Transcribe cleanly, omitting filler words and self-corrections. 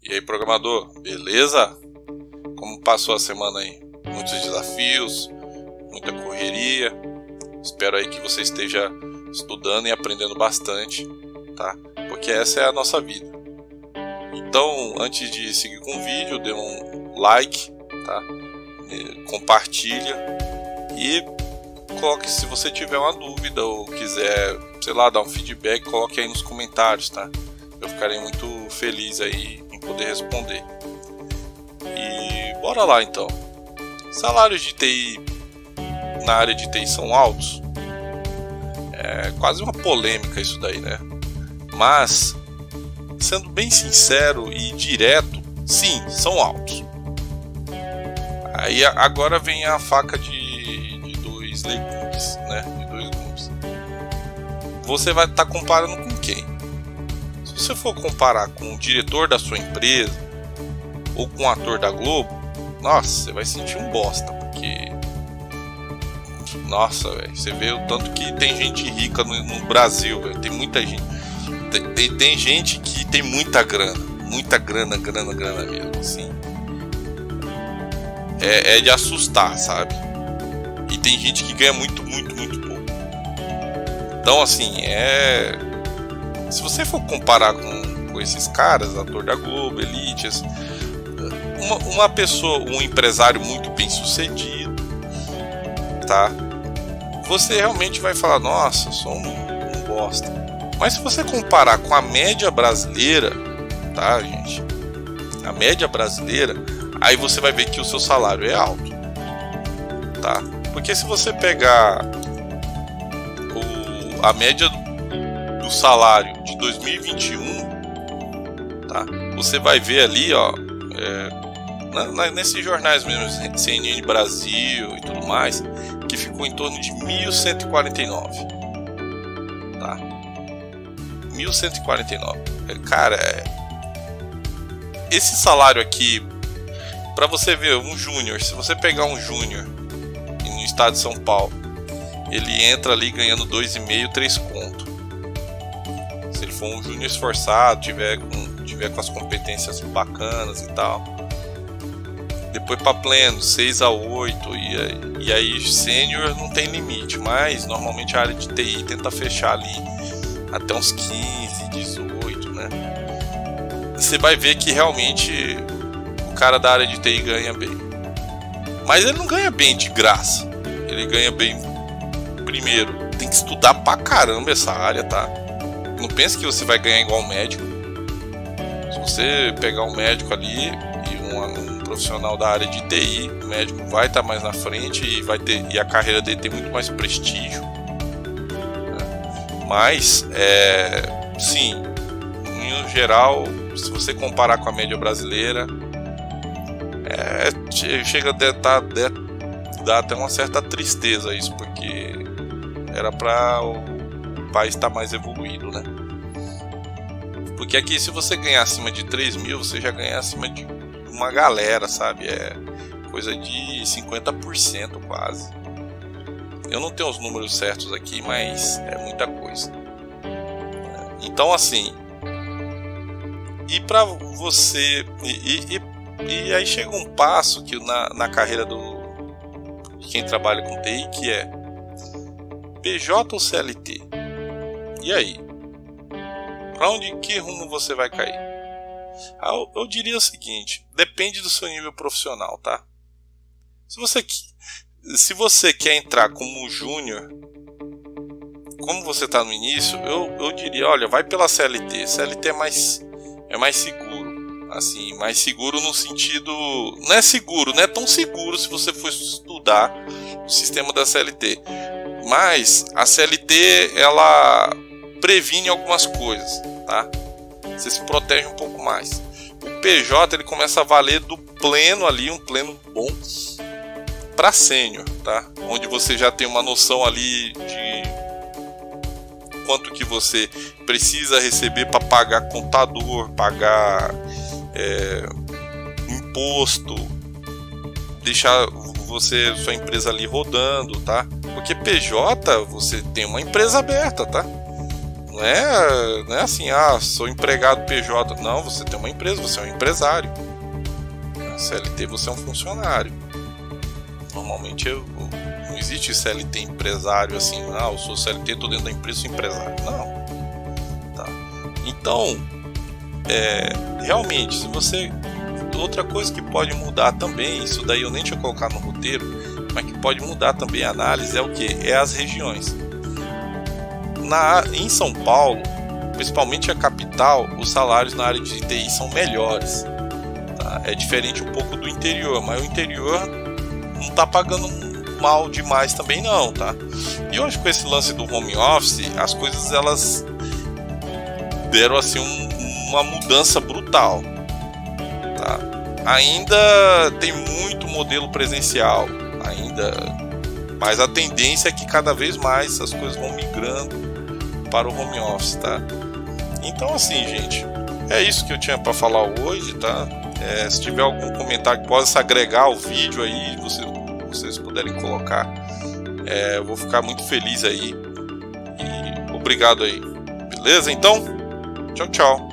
E aí, programador, beleza? Como passou a semana aí? Muitos desafios, muita correria. Espero aí que você esteja estudando e aprendendo bastante, tá? Porque essa é a nossa vida. Então, antes de seguir com o vídeo, dê um like, tá? Compartilha e coloque, se você tiver uma dúvida ou quiser, sei lá, dar um feedback, coloque aí nos comentários, tá? Eu ficarei muito feliz aí em poder responder. E bora lá então. Salários de TI na área de TI são altos? É quase uma polêmica isso daí, né? Mas, sendo bem sincero e direto, sim, são altos. Aí agora vem a faca de dois legumes, né? De dois gumes. Você vai estar comparando com quem? Se você for comparar com o diretor da sua empresa ou com o ator da Globo, nossa, você vai sentir um bosta, porque nossa, velho, você vê o tanto que tem gente rica no Brasil, velho. Tem muita gente. Tem gente que tem muita grana mesmo, assim. É de assustar, sabe? E tem gente que ganha muito pouco. Então, assim, se você for comparar com esses caras, ator da Globo, elite, uma pessoa, um empresário muito bem sucedido, tá? Você realmente vai falar, nossa, eu sou um bosta. Mas se você comparar com a média brasileira, tá, gente? A média brasileira, aí você vai ver que o seu salário é alto, tá? Porque se você pegar a média do salário de 2021, tá? Você vai ver ali, ó, nesses jornais mesmo, CNN Brasil e tudo mais, que ficou em torno de 1.149, tá? 1.149. Cara, esse salário aqui, para você ver um júnior, se você pegar um júnior no estado de São Paulo, ele entra ali ganhando 2,5, 3 conto. Se ele for um júnior esforçado, tiver com as competências bacanas e tal. Depois para pleno, 6 a 8, e aí sênior não tem limite, mas normalmente a área de TI tenta fechar ali até uns 15, 18, né? Você vai ver que realmente o cara da área de TI ganha bem. Mas ele não ganha bem de graça. Ele ganha bem, primeiro, tem que estudar pra caramba essa área, tá? Não pense que você vai ganhar igual um médico. Se você pegar um médico ali e um profissional da área de TI, o médico vai estar mais na frente e a carreira dele tem muito mais prestígio. Mas, sim, no geral, se você comparar com a média brasileira, chega a dar até uma certa tristeza isso, porque era para o país estar mais evoluído, né? Porque aqui, se você ganhar acima de 3 mil, você já ganha acima de uma galera, sabe? É coisa de 50% quase. Eu não tenho os números certos aqui, mas é muita coisa. Então, assim, e para você e aí chega um passo que na carreira de quem trabalha com TI, que é PJ ou CLT. E aí? Para que rumo você vai cair? Eu diria o seguinte, depende do seu nível profissional, tá? Se você quer entrar como júnior, como você está no início, eu diria, olha, vai pela CLT. CLT é mais seguro. Assim, mais seguro no sentido... Não é seguro, não é tão seguro se você for estudar o sistema da CLT. Mas a CLT, ela previne algumas coisas, tá? Você se protege um pouco mais. O PJ, ele começa a valer do pleno ali, um pleno bom, para sênior, tá? Onde você já tem uma noção ali de quanto que você precisa receber para pagar contador, pagar imposto, deixar sua empresa ali rodando, tá? Porque PJ, você tem uma empresa aberta, tá? Não é assim, sou empregado PJ. Não, você tem uma empresa, você é um empresário. CLT, você é um funcionário. Normalmente não existe CLT empresário assim, eu sou CLT, estou dentro da empresa, sou empresário. Não. Tá. Então, realmente, se você... Outra coisa que pode mudar também, isso daí eu nem tinha colocado no roteiro, mas que pode mudar também a análise é o que? É as regiões. Em São Paulo, principalmente a capital, os salários na área de TI são melhores. Tá? É diferente um pouco do interior, mas o interior não está pagando mal demais também não, tá? E hoje com esse lance do home office, as coisas elas deram assim uma mudança brutal, tá? Ainda tem muito modelo presencial, mas a tendência é que cada vez mais as coisas vão migrando para o home office, tá? Então assim, gente, é isso que eu tinha para falar hoje, tá? Se tiver algum comentário que possa agregar ao vídeo aí, vocês puderem colocar, eu vou ficar muito feliz aí. E obrigado aí, beleza? Então, tchau, tchau.